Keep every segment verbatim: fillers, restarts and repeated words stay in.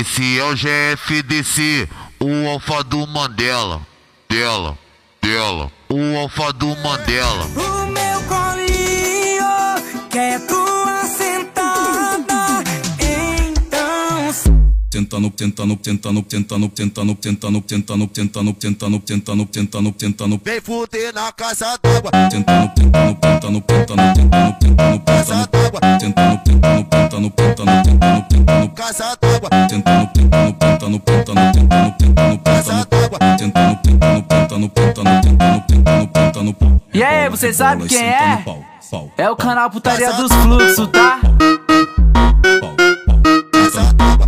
Esse é o G F D C, o alfa do Mandela. Dela, dela, o alfa do Mandela. O meu colinho quer tua sentada, então tentando, tentando, tentando, tentando, tentando, tentando, tentando, tentando, tentando, tentando, tentando, tentando, vem fuder na casa d'água. tentando, tentando, tentando, tentando, tentando, tentando, Casa d'água, tentando, tentando, tentando, tentando, tentando, tentando, casa d'água, tentando, tentando, tentando, tentando, tentando, tentando, casa d'água. tentando, tentando, tentando, tentando, tentando, tentando, tentando. E aí, você sabe quem é? É o canal Putaria Casa dos Fluxos, tá? Casa d'água,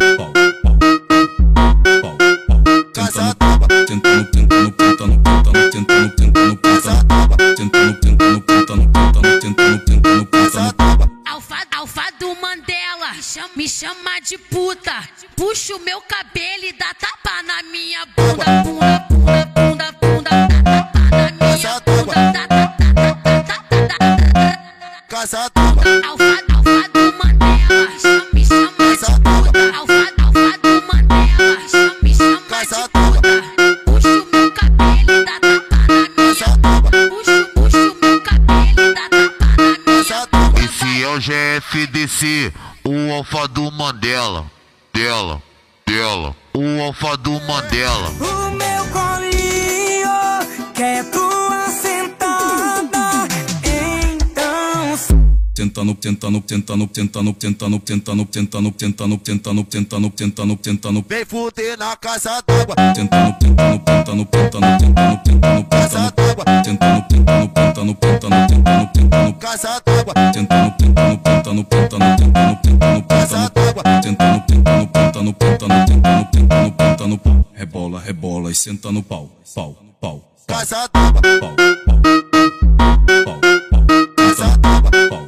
casa d'água, Tentando, tentando, tentando, tentando, tentando, tentando, casa d'água, tentando, tentando, tentando, tentando, tentando, tentando, casa tentando. d'água. Alfa, alfa do Mandela, me chama, me chama de puta. Puxa o meu cabelo e dá tapa na minha bunda, bunda, bunda, bunda, bunda, dá tapa na minha bunda, dá tapa, dá tapa, dá Casa d'água, alfa, alfa do Mandela, me chama, me chama de puta. Alfa, alfa do Mandela, me chama, me chama de puta. Puxa o meu cabelo e dá tapa na minha bunda, puxa, puxa o meu cabelo e dá tapa na minha casa d'água. Esse é o G F D C, o alfa do Mandela. Dela, dela, o alfa do Mandela. o meu colinho quer tua sentada, então Tentando, tentando, tentando, tentando, tentando, tentando, tentando, tentando, tentando, tentando, tentando, tentando, Vem fuder na casa d'água, tentando, tentando, tentando, tentando, tentando, tentando, casa d'água, tentando, tentando, tentando, tentando, tentando, tentando, casa d'água, tentando, tentando, tentando, tentando, tentando, tentando, casa d'água, tentando, tentando, tentando, tentando, tentando, tentando, tentando, rebola, rebola e senta no pau, pau, pau, casa d'água, pau, pau, pau, casa d'água, pau,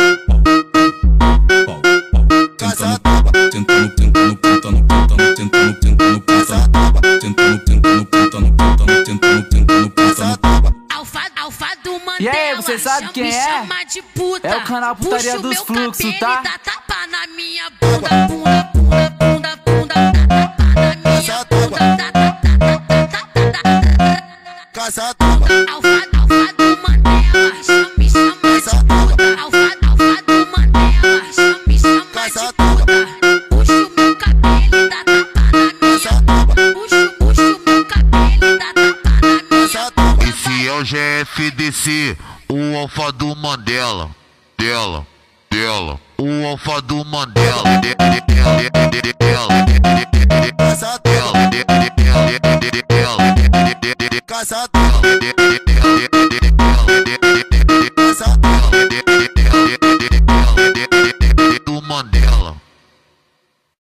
pau, casa d'água, tentando, tentando, tentando, tentando, tentando, tentando, casa d'água, tentando, tentando, tentando, tentando, tentando, tentando, casa tentando. d'água. alfa, alfa do Mandela. E aí, você sabe chama- quem me é? chama de puta. É o canal Putaria Puxa o dos meu Fluxos, cabelo tá? e dá tapa na minha bunda, bunda, bunda, bunda, bunda, dá tapa na minha bunda, dá tapa, dá tapa, dá Casa d'água, alfa, alfa do Mandela, chama- me chama de puta. Alfa, alfa do Mandela, chama- me chama de puta. Puxa o meu cabelo e dá tapa na minha bunda, puxa, puxa o meu cabelo e dá tapa na minha casa d'água, Esse é o G F D C, o alfa do Mandela. Dela, dela, o alfa do Mandela. De- de- de- de- de- de- Dela,